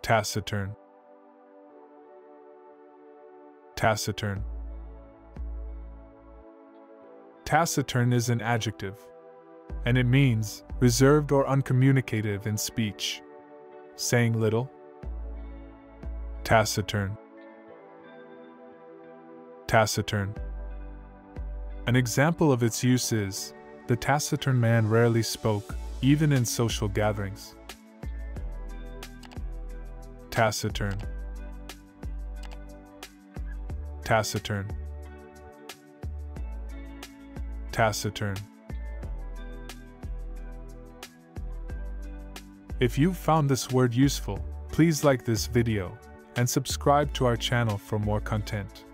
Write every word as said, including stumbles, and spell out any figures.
Taciturn. Taciturn. Taciturn is an adjective, and it means reserved or uncommunicative in speech, saying little. Taciturn. Taciturn. An example of its use is, the taciturn man rarely spoke, even in social gatherings. Taciturn. Taciturn. Taciturn. If you found this word useful, please like this video and subscribe to our channel for more content.